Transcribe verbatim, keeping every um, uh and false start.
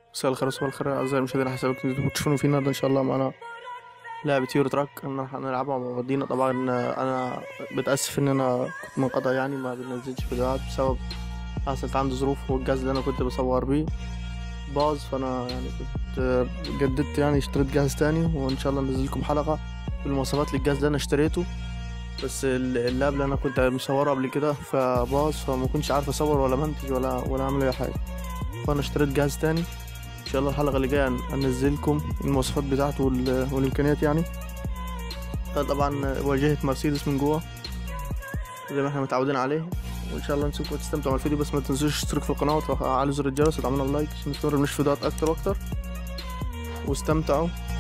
مساء الخير وصباح الخير أعزائي المشاهدين، حسابك انتوا بتشوفوني فينا ده إن شاء الله معانا لعبة يورو تراك إن احنا هنلعبها مع بعضينا. طبعا أنا بتأسف إن أنا كنت منقطع، يعني ما بنزلش فيديوهات بسبب حصلت عندي ظروف، والجهاز اللي أنا كنت بصور بيه باظ، فأنا يعني كنت جددت، يعني اشتريت جهاز تاني، وإن شاء الله أنزلكم حلقة بالمواصفات للجهاز اللي أنا اشتريته. بس ال- اللاب اللي أنا كنت مصوره قبل كده فباظ، فما كنتش عارف أصور ولا منتج ولا ولا أعمل أي حاجة، فأنا اشتريت جهاز تاني. ان شاء الله الحلقه اللي جايه انزلكم المواصفات بتاعته وال- والامكانيات يعني. آه طبعا واجهه مرسيدس من جوه زي ما احنا متعودين عليه، وان شاء الله نسيبكم تستمتعوا بالفيديو. بس ما تنسوش تشتركوا في القناه وتفعلوا زر الجرس وتعملوا لايك عشان نستمر بالفيديوهات اكتر واكتر، واستمتعوا.